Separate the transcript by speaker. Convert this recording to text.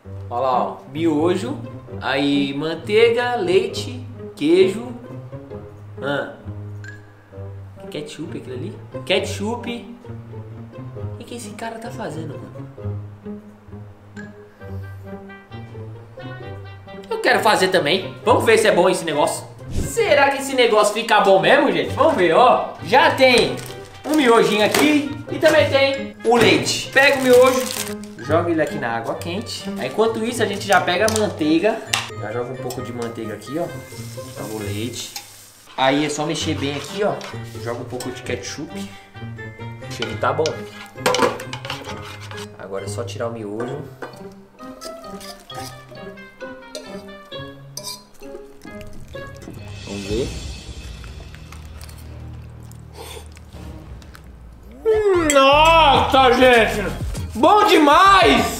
Speaker 1: Olha lá, ó. Miojo. Aí manteiga, leite, queijo. Ketchup aquilo ali? Ketchup. O que esse cara tá fazendo, mano? Eu quero fazer também. Vamos ver se é bom esse negócio. Será que esse negócio fica bom mesmo, gente? Vamos ver, ó. Já tem um miojinho aqui e também tem o leite. Pega o miojo, joga ele aqui na água quente. Aí, enquanto isso, a gente já pega a manteiga. Já joga um pouco de manteiga aqui, ó. Joga o leite. Aí é só mexer bem aqui, ó. Joga um pouco de ketchup. O cheiro tá bom. Agora é só tirar o miojo. Vamos ver. Nossa, gente! Bom demais!